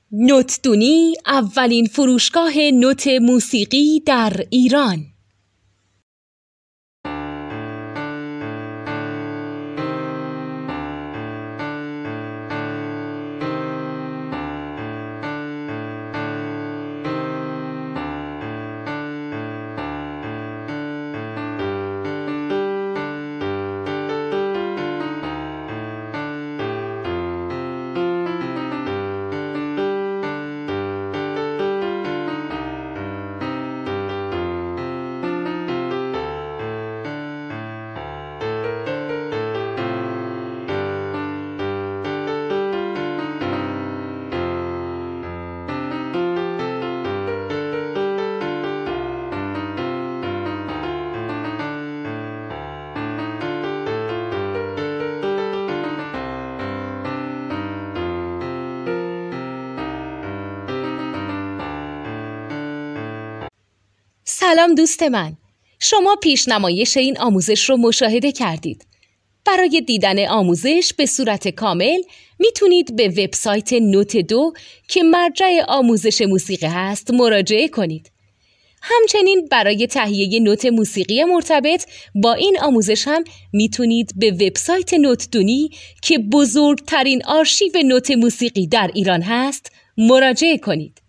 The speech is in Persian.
نوتدونی اولین فروشگاه نوت موسیقی در ایران. سلام دوست من، شما پیشنمایش این آموزش رو مشاهده کردید. برای دیدن آموزش به صورت کامل میتونید به وبسایت نوت 2 که مرجع آموزش موسیقی هست مراجعه کنید. همچنین برای تهیه نوت موسیقی مرتبط با این آموزش هم میتونید به وبسایت نوتدونی که بزرگترین آرشیو نوت موسیقی در ایران هست مراجعه کنید.